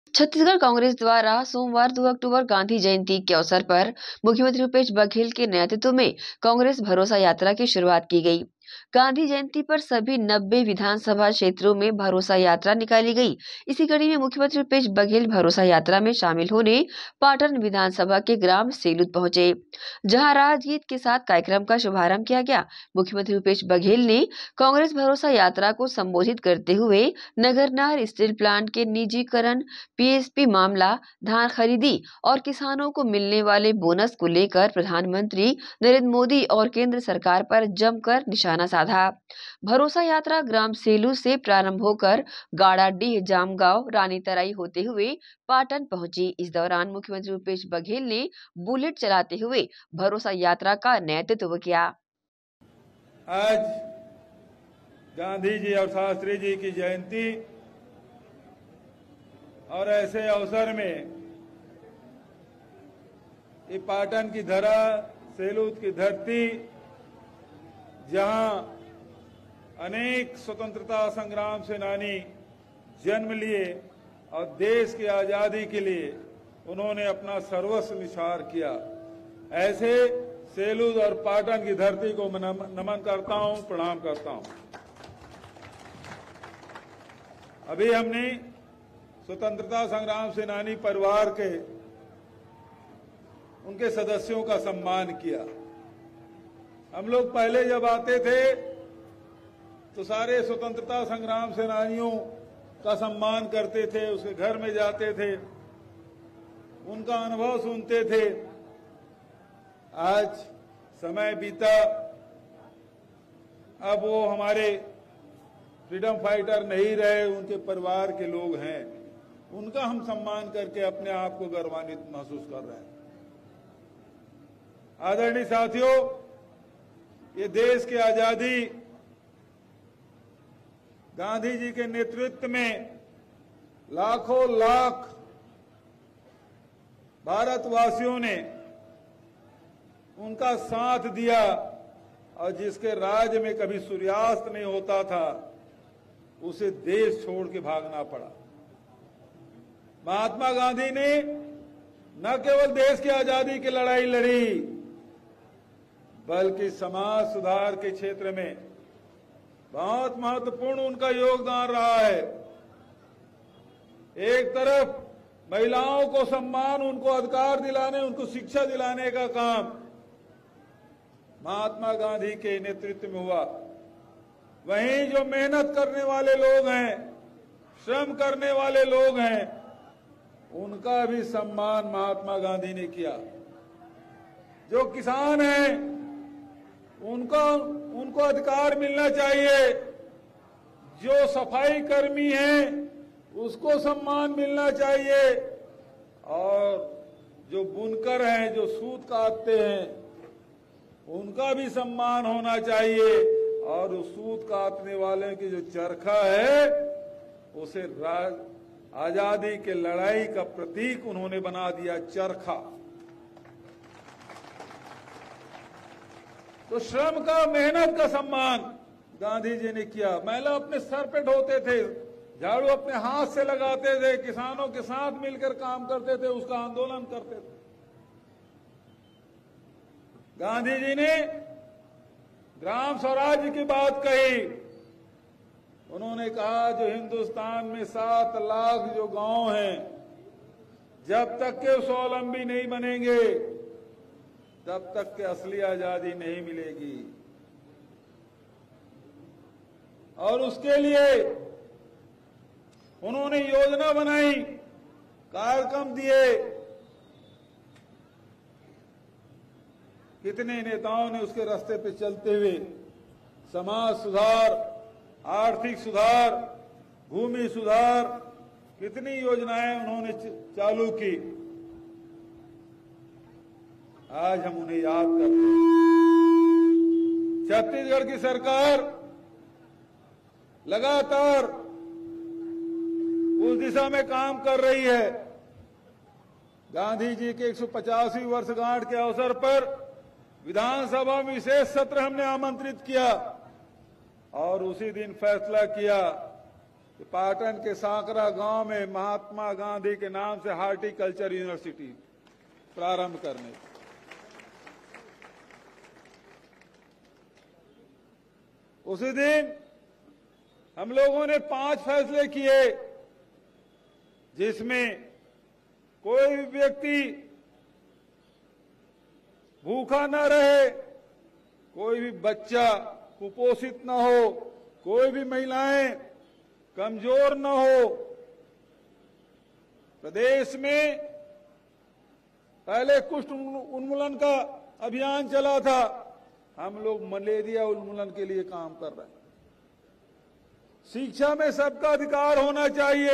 छत्तीसगढ़ कांग्रेस द्वारा सोमवार 2 अक्टूबर गांधी जयंती के अवसर पर मुख्यमंत्री भूपेश बघेल के नेतृत्व में कांग्रेस भरोसा यात्रा की शुरुआत की गई। गांधी जयंती पर सभी 90 विधानसभा क्षेत्रों में भरोसा यात्रा निकाली गई। इसी कड़ी में मुख्यमंत्री भूपेश बघेल भरोसा यात्रा में शामिल होने पाटन विधानसभा के ग्राम सेलूद पहुंचे, जहां राजगीत के साथ कार्यक्रम का शुभारंभ किया गया। मुख्यमंत्री भूपेश बघेल ने कांग्रेस भरोसा यात्रा को संबोधित करते हुए नगरनार स्टील प्लांट के निजीकरण, पीएसपी मामला, धान खरीदी और किसानों को मिलने वाले बोनस को लेकर प्रधानमंत्री नरेंद्र मोदी और केंद्र सरकार पर जमकर निशाना साधा। भरोसा यात्रा ग्राम सेलू से प्रारंभ होकर गाड़ाडीह, जामगांव, रानीतराई होते हुए पाटन पहुंची। इस दौरान मुख्यमंत्री भूपेश बघेल ने बुलेट चलाते हुए भरोसा यात्रा का नेतृत्व किया। आज गांधी जी और शास्त्री जी की जयंती और ऐसे अवसर में ये पाटन की धरा, सेलूद की धरती, जहां अनेक स्वतंत्रता संग्राम सेनानी जन्म लिए और देश की आजादी के लिए उन्होंने अपना सर्वस्व निछावर किया, ऐसे सेलूद और पाटन की धरती को नमन करता हूं, प्रणाम करता हूं। अभी हमने स्वतंत्रता संग्राम सेनानी परिवार के उनके सदस्यों का सम्मान किया। हम लोग पहले जब आते थे तो सारे स्वतंत्रता संग्राम सेनानियों का सम्मान करते थे, उसके घर में जाते थे, उनका अनुभव सुनते थे। आज समय बीता, अब वो हमारे फ्रीडम फाइटर नहीं रहे, उनके परिवार के लोग हैं, उनका हम सम्मान करके अपने आप को गौरवान्वित महसूस कर रहे हैं। आदरणीय साथियों, ये देश की आजादी गांधी जी के नेतृत्व में लाखों लाख भारतवासियों ने उनका साथ दिया और जिसके राज्य में कभी सूर्यास्त नहीं होता था, उसे देश छोड़ के भागना पड़ा। महात्मा गांधी ने न केवल देश की आजादी की लड़ाई लड़ी, बल्कि समाज सुधार के क्षेत्र में बहुत महत्वपूर्ण उनका योगदान रहा है। एक तरफ महिलाओं को सम्मान, उनको अधिकार दिलाने, उनको शिक्षा दिलाने का काम महात्मा गांधी के नेतृत्व में हुआ, वहीं जो मेहनत करने वाले लोग हैं, श्रम करने वाले लोग हैं, उनका भी सम्मान महात्मा गांधी ने किया। जो किसान हैं, उनको अधिकार मिलना चाहिए। जो सफाई कर्मी हैं, उसको सम्मान मिलना चाहिए। और जो बुनकर हैं, जो सूत काटते हैं, उनका भी सम्मान होना चाहिए। और उस सूत काटने वाले की जो चरखा है, उसे आजादी के लड़ाई का प्रतीक उन्होंने बना दिया, चरखा। तो श्रम का, मेहनत का सम्मान गांधी जी ने किया। महिला अपने सर पे ढोते थे, झाड़ू अपने हाथ से लगाते थे, किसानों के साथ मिलकर काम करते थे, उसका आंदोलन करते थे। गांधी जी ने ग्राम स्वराज्य की बात कही। उन्होंने कहा, जो हिंदुस्तान में 7 लाख जो गांव हैं, जब तक के स्वावलंबी नहीं बनेंगे, तब तक के असली आजादी नहीं मिलेगी। और उसके लिए उन्होंने योजना बनाई, कार्यक्रम दिए। कितने नेताओं ने उसके रास्ते पे चलते हुए समाज सुधार, आर्थिक सुधार, भूमि सुधार, कितनी योजनाएं उन्होंने चालू की। आज हम उन्हें याद करते हैं। छत्तीसगढ़ की सरकार लगातार उस दिशा में काम कर रही है। गांधी जी के 150वीं वर्षगांठ के अवसर पर विधानसभा में विशेष सत्र हमने आमंत्रित किया और उसी दिन फैसला किया कि पाटन के सांकरा गांव में महात्मा गांधी के नाम से हार्टिकल्चर यूनिवर्सिटी प्रारंभ करने। उसी दिन हम लोगों ने 5 फैसले किए, जिसमें कोई भी व्यक्ति भूखा न रहे, कोई भी बच्चा कुपोषित न हो, कोई भी महिलाएं कमजोर न हो। प्रदेश में पहले कुष्ठ उन्मूलन का अभियान चला था, हम लोग मलेरिया उन्मूलन के लिए काम कर रहे हैं। शिक्षा में सबका अधिकार होना चाहिए।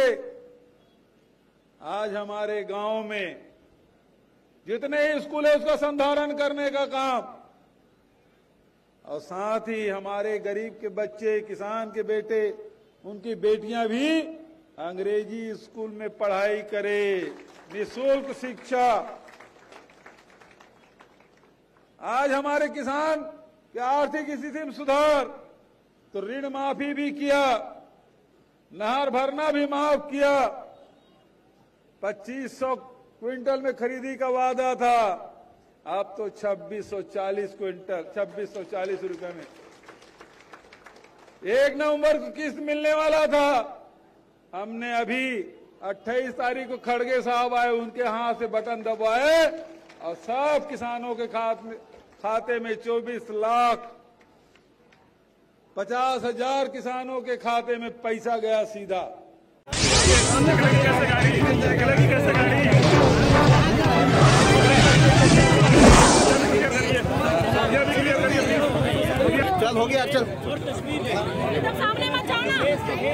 आज हमारे गांव में जितने स्कूल है उसका संधारण करने का काम, और साथ ही हमारे गरीब के बच्चे, किसान के बेटे, उनकी बेटियां भी अंग्रेजी स्कूल में पढ़ाई करें, निःशुल्क शिक्षा। आज हमारे किसान के आर्थिक स्थिति में सुधार, तो ऋण माफी भी किया, नहर भरना भी माफ किया। 2500 क्विंटल में खरीदी का वादा था, अब तो 2640 क्विंटल, 2640 रुपए में 1 नवंबर को किस्त मिलने वाला था। हमने अभी 28 तारीख को खड़गे साहब आए, उनके हाथ से बटन दबाए और सब किसानों के खाते में 24,50,000 किसानों के खाते में पैसा गया सीधा। चल हो गया, चल सामने मत जाओ ना।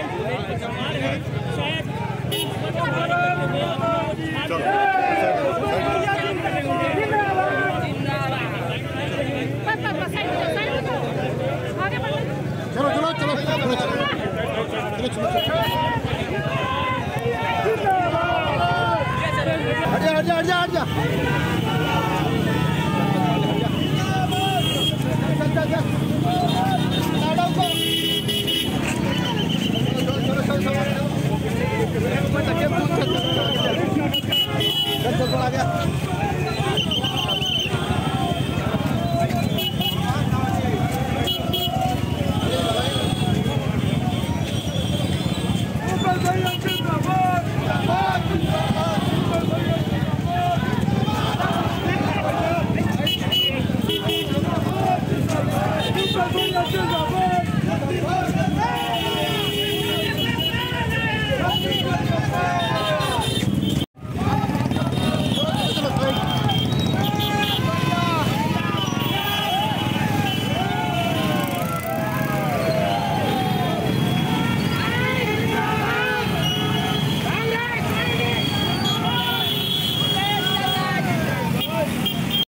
चलो चलो चलो चलो चलो हट जा हट जा हट जा हट जा।